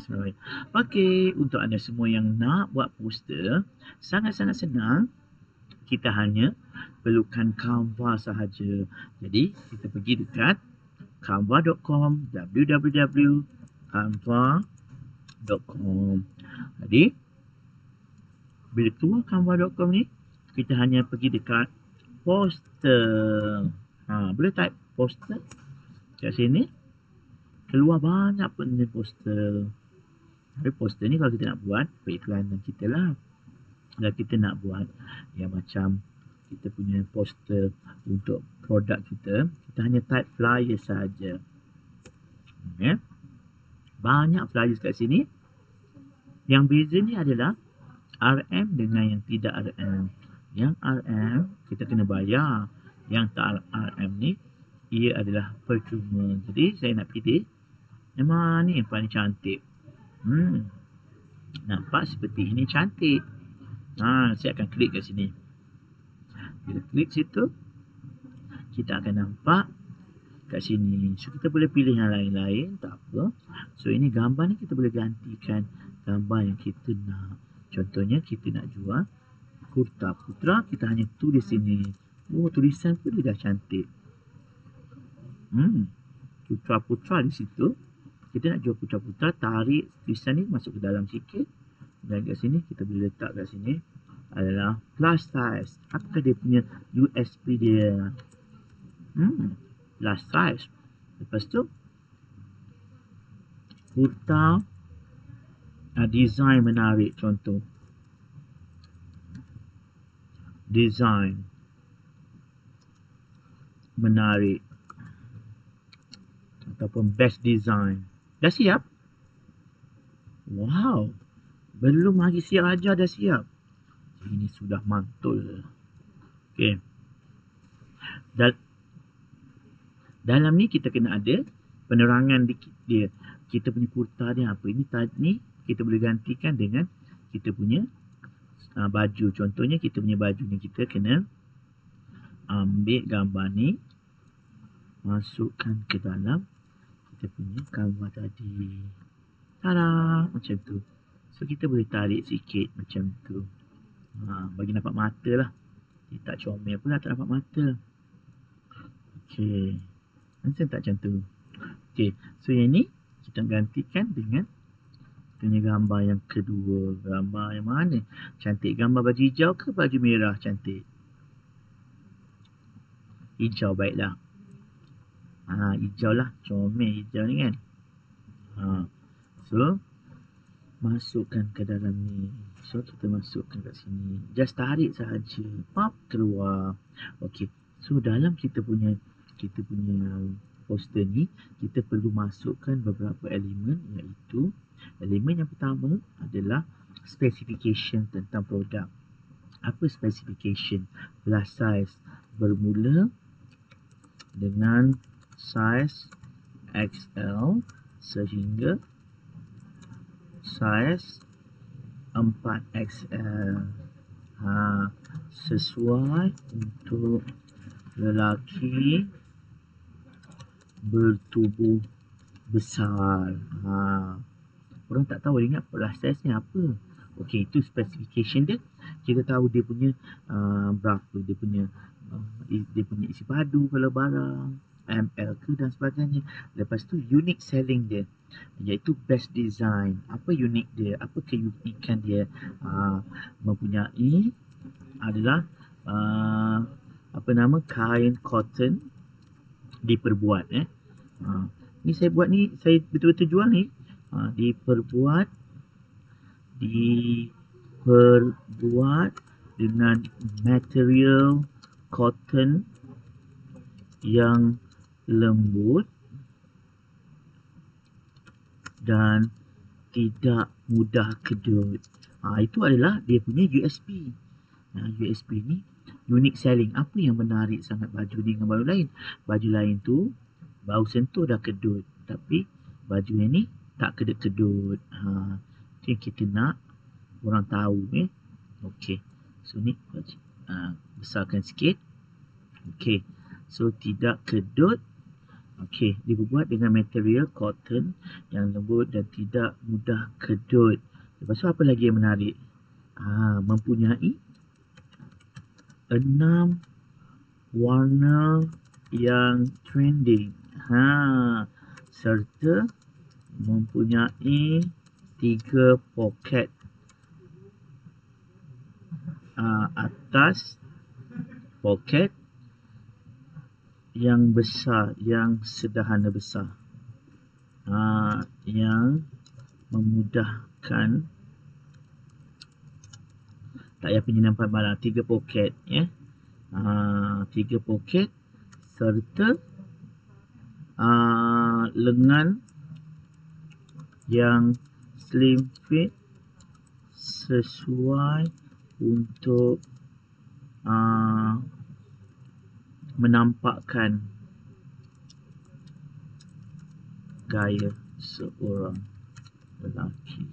Bismillah. Okey, untuk anda semua yang nak buat poster, sangat-sangat senang. Kita hanya perlukan Canva sahaja. Jadi, kita pergi dekat canva.com, www.canva.com. Jadi, bila keluar canva.com ni, kita hanya pergi dekat poster. Boleh type poster kat sini. Keluar banyak benda poster. Tapi poster ni kalau kita nak buat periklanan kita lah. Kalau kita nak buat yang macam kita punya poster untuk produk kita, kita hanya type flyer saja. Okay. Banyak flyers kat sini. Yang beza ni adalah RM dengan yang tidak RM. Yang RM kita kena bayar. Yang tak RM ni ia adalah percuma. Jadi saya nak pilih yang mana ni yang paling cantik. Nampak seperti ini cantik. Saya akan klik kat sini. Bila klik situ, kita akan nampak kat sini. So kita boleh pilih yang lain-lain, tak apa. So ini gambar ni kita boleh gantikan gambar yang kita nak. Contohnya kita nak jual kurta putra, kita hanya tulis sini. Tulisan pun dia dah cantik. Putra-putra di situ. Kita nak jual putra-putra, tarik tulisan ni masuk ke dalam sikit. Dan kat sini kita boleh letak kat sini adalah plus size. Apakah dia punya USP dia? Plus size. Lepas tu kurta design menarik, contoh design menarik ataupun best design. Dah siap? Wow, belum lagi siap aja dah siap. Ini sudah mantul. Okey. Dalam ni kita kena ada penerangan dikit dia. Kita punya kurta dia apa? Ini tadi kita boleh gantikan dengan kita punya baju. Contohnya kita punya baju ni, kita kena ambil gambar ni, masukkan ke dalam kita punya gambar tadi. Tada! Macam tu. So kita boleh tarik sikit macam tu. Bagi nampak mata lah. Dia tak comel pula, tak nampak mata. Okey. Macam tak macam tu. Okey. So yang ni kita gantikan dengan punya gambar yang kedua. Gambar yang mana? Cantik. Gambar baju hijau ke baju merah cantik? Hijau baiklah. Hijau lah. Comel hijau ni kan. So masukkan ke dalam ni. So kita masukkan kat sini. Just tarik sahaja. Pop, keluar. Okey. So dalam kita punya poster ni, kita perlu masukkan beberapa elemen, iaitu elemen yang pertama adalah specification tentang produk. Apa specification? Plus size bermula dengan size XL sehingga size 4XL. Sesuai untuk lelaki bertubuh besar. Orang tak tahu dia ingat plus size ni apa. Okey, itu specification dia. Kita tahu dia punya berapa dia punya isi padu kalau barang, ML ke dan sebagainya. Lepas tu unique selling dia, iaitu best design. Apa unik dia? Apa keunikan dia? Mempunyai adalah kain cotton diperbuat. Ni saya buat ni, saya betul-betul jual ni. Diperbuat dengan material cotton yang lembut dan tidak mudah kedut. Itu adalah dia punya USP. USP ni unique selling. Apa yang menarik sangat baju ni dengan baju lain? Baju lain tu bau sentuh dah kedut, tapi baju yang ni tak kedut-kedut. Itu yang kita nak orang tahu. Okey. So ni besarkan sikit. Okey. So tidak kedut Okey, dibuat dengan material cotton yang lembut dan tidak mudah kedut. Lepas tu apa lagi yang menarik? Mempunyai 6 warna yang trending. Serta mempunyai 3 poket atas poket yang besar, yang sederhana besar. Yang memudahkan tak payah penyinapan barang. 3 poket, ya. 3 poket serta lengan yang slim fit sesuai untuk menampakkan gaya seorang lelaki.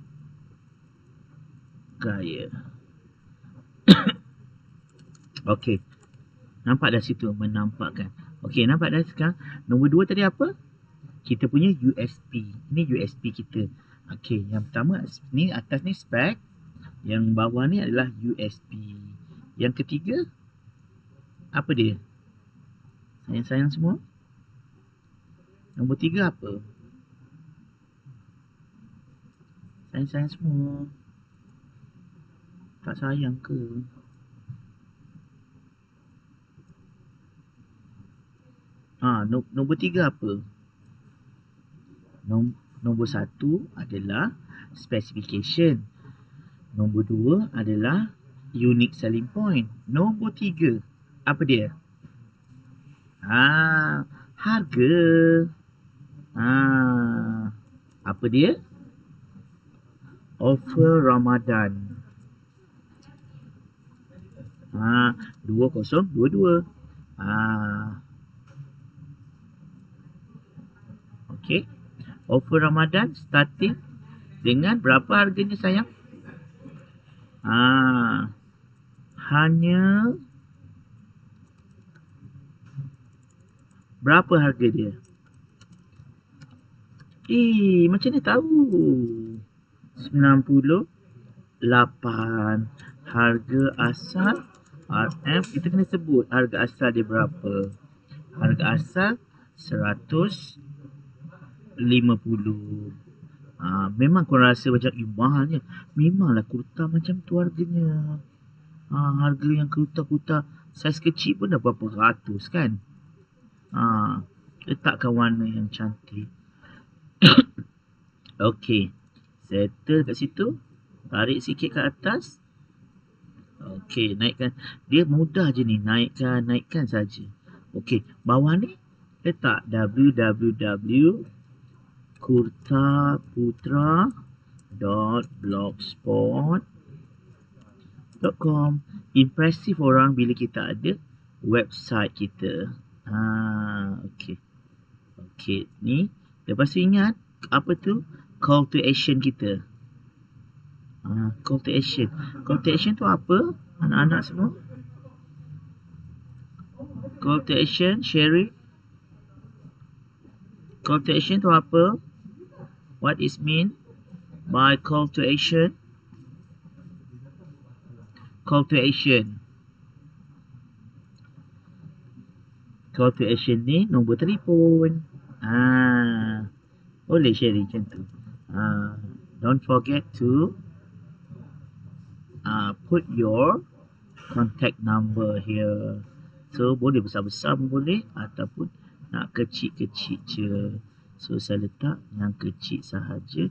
Gaya. Okey. Nampak dah situ menampakkan. Okey, nampak dah sekarang. Nombor 2 tadi apa? Kita punya USP. Ini USP kita. Okey, yang pertama ni atas ni spek, yang bawah ni adalah USP. Yang ketiga apa dia? Sayang-sayang semua. Nombor 3 apa? Sayang-sayang semua. Tak sayang ke? Nombor 3 apa? Nombor 1 adalah specification. Nombor 2 adalah unique selling point. Nombor 3 apa dia? Harga. Apa dia? Offer Ramadan. 2022. Okey. Offer Ramadan starting dengan berapa harganya sayang? Hanya berapa harga dia? Macam ni tahu. 98. Harga asal RM, kita kena sebut harga asal dia berapa. Harga asal 150. Memang korang rasa macam mahalnya. Memanglah kurta macam tu harganya. Harga yang kurta-kurta saiz kecil pun dah berapa ratus kan. Letakkan warna yang cantik. Okey, settle kat situ. Tarik sikit ke atas. Okey, naikkan. Dia mudah je ni, naikkan saja. Okey, bawah ni letak www.kurtaputra.blogspot.com. Impresif orang bila kita ada website kita. Okey. Okey, ni lepas tu ingat apa tu call to action kita. Call to action. Call to action tu apa? Anak-anak semua? Call to action, Sherry. Call to action tu apa? What is mean by call to action? Call to action. Call to action ni nombor telefon. Boleh Sherry macam tu. Don't forget to put your contact number here. So boleh besar-besar pun boleh ataupun nak kecil-kecil je. So saya letak yang kecil sahaja.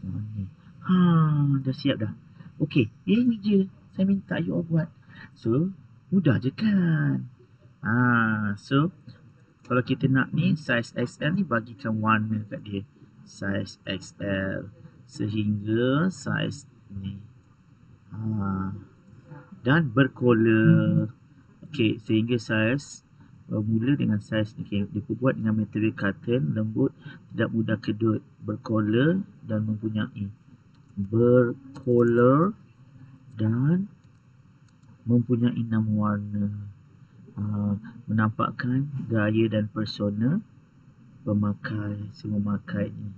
Dah siap dah. Okey, ini je saya minta you all buat. So mudah je kan. So kalau kita nak ni size XL ni bagikan warna kat dia. Size XL sehingga size ni. Dan berkola. Okey, sehingga saiz bermula dengan saiz ni. Okay, dibuat dengan material cotton lembut, tidak mudah kedut, berkola dan mempunyai dan mempunyai 6 warna. Menampakkan gaya dan persona pemakai, si memakainya.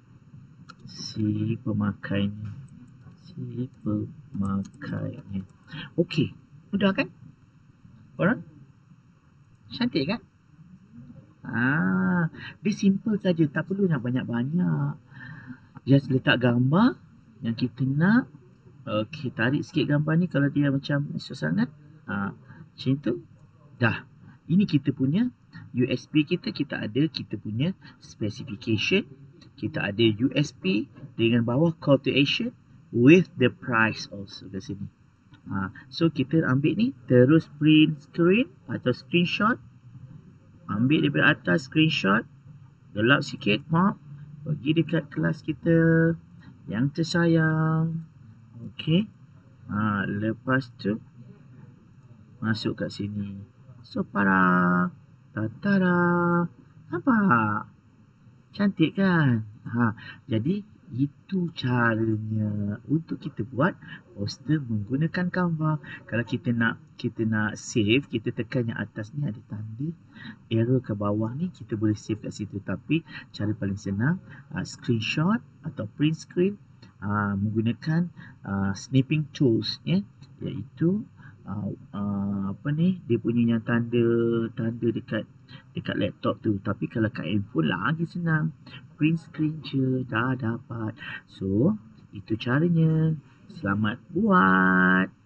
Si pemakainya. Okey, mudah kan? Alright? Cantik kan? Dia simple saja, tak perlu nak banyak-banyak. Just letak gambar yang kita nak. Okey, tarik sikit gambar ni kalau dia macam susah sangat. Macam tu. Dah. Ini kita punya USB kita ada kita punya specification. Kita ada USB dengan bawah call to action with the price also kat sini. So kita ambil ni, terus print screen atau screenshot. Ambil daripada atas screenshot, gelap sikit, pergi dekat kelas kita yang tersayang. Okey. Lepas tu masuk kat sini. So para tatara. Nampak? Cantik kan? Jadi itu caranya untuk kita buat poster menggunakan Canva. Kalau kita nak save, kita tekan yang atas ni ada tanda arrow ke bawah ni, kita boleh save kat situ. Tapi cara paling senang screenshot atau print screen menggunakan snipping tools ya, iaitu dia punya yang tanda dekat laptop tu. Tapi kalau kat handphone lagi senang, print screen je dah dapat. So itu caranya. Selamat buat.